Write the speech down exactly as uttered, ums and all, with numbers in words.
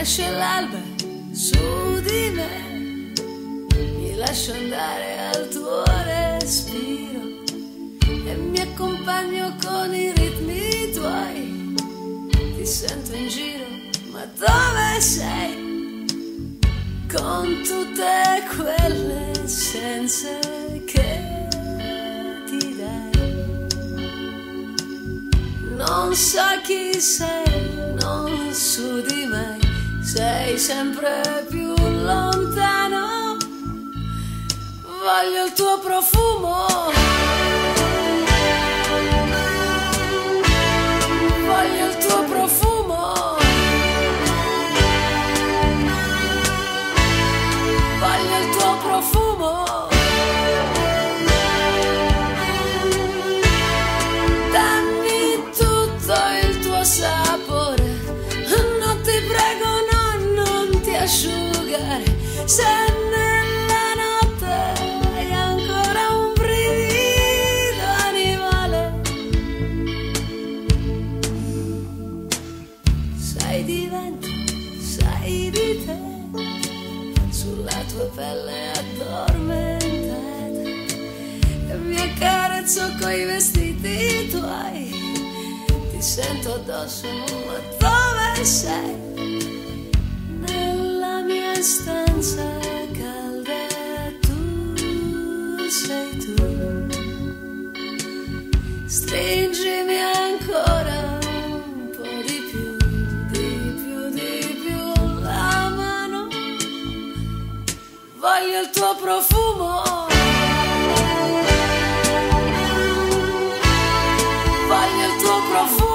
nasce l'alba su di me, mi lascio andare al tuo respiro e mi accompagno con i ritmi tuoi. Ti sento in giro, ma dove sei? Con tutte quelle essenze che ti dai. Non so chi sei, non sudi mai, sei sempre più lontano. Voglio il tuo profumo, voglio il tuo profumo, voglio il tuo profumo. Dammi tutto il tuo sapore, no ti prego no, non ti asciugare, se nella notte hai ancora un brivido animale. Sai di vento, sai di te, sulla tua pelle addormentata, e mi accarezzo coi vestiti tuoi. Ti sento addosso, ma dove sei? Nella mia stanza calda tu sei tu. Stringimi ancora un po' di più, di più, di più la mano. Voglio il tuo profumo, voglio il tuo profumo.